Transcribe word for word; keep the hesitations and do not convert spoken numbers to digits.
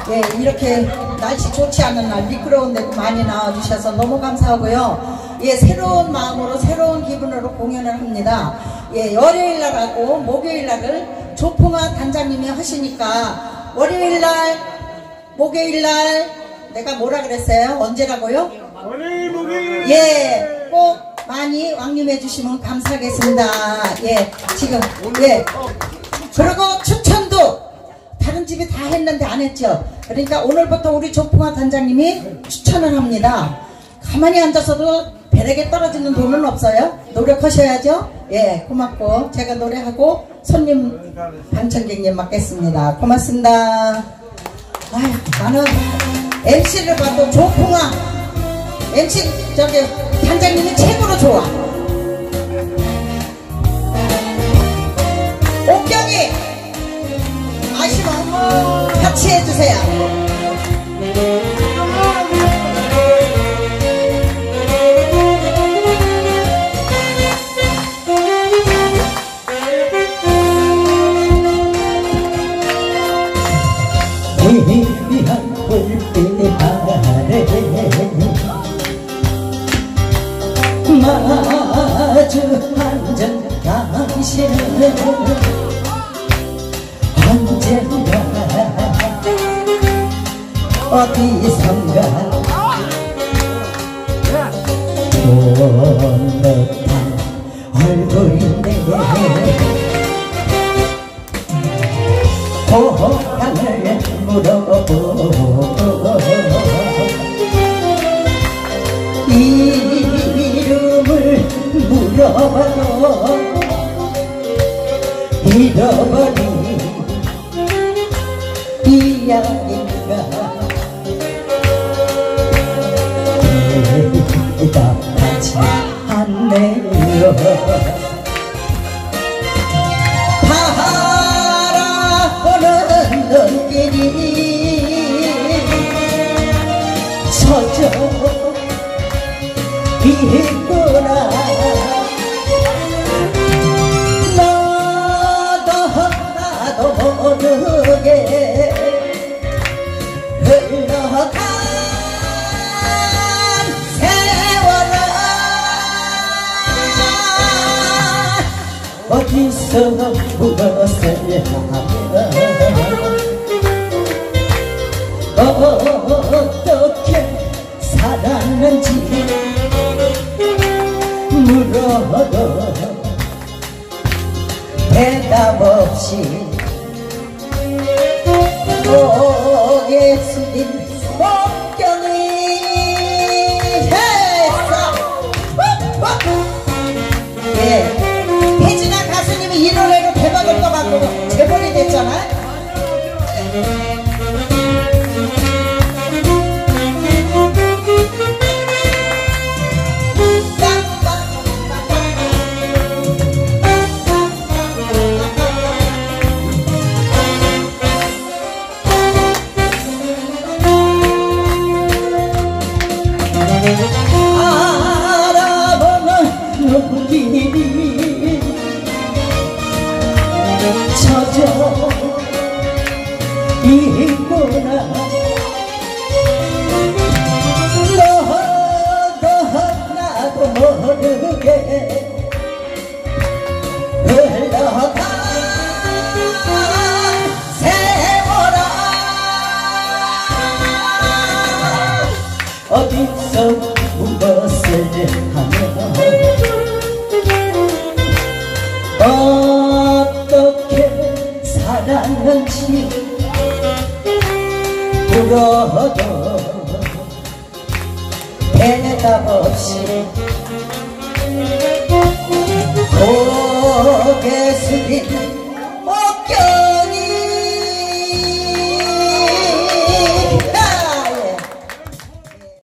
예, 이렇게 날씨 좋지 않은 날 미끄러운데도 많이 나와주셔서 너무 감사하고요. 예, 새로운 마음으로 새로운 기분으로 공연을 합니다. 예, 월요일날 하고 목요일날을 조풍아 단장님이 하시니까 월요일날, 목요일날 내가 뭐라 그랬어요? 언제라고요? 월요일, 목요일. 예, 꼭 많이 왕림해 주시면 감사하겠습니다. 예, 지금 예. 그리고 추천도 다른 집이 다 했는데 안 했죠. 그러니까 오늘부터 우리 조풍아 단장님이 추천을 합니다. 가만히 앉아서도 배락에 떨어지는 돈은 없어요. 노력하셔야죠. 예, 고맙고 제가 노래하고 손님 방청객님 맡겠습니다. 고맙습니다. 아유, 나는 엠씨를 봐도 조풍아 엠씨 저기 단장님이 최고로 좋아. 옥경이 아시면 같이 해주세요. 희미한 불빛 아래 마주 앉은 당신은 언젠가 어디선가 본 듯한 얼굴인데 고향을 물어보고 이름을 물어봐도 잃어버린 이야기가 대답하지 않네요. 바라보는 눈길이 젖어 있구나. 너도 나도 모르게 흘러간 세월아 어디서 무엇을 하면 어떻게 살았는지 물어도 대답 없이 고개 숙인 목경이 했어. 예, 혜진아 가수님이 이 노래로 대박을 떠갖고 재벌이 됐잖아. 알아보는 눈길이 젖어 있구나. 너도 나도 모르게 흘러간 세월아 어디서 무엇을 하면 어떻게 살았는지 물어도 대답 없이 고개 숙인 목경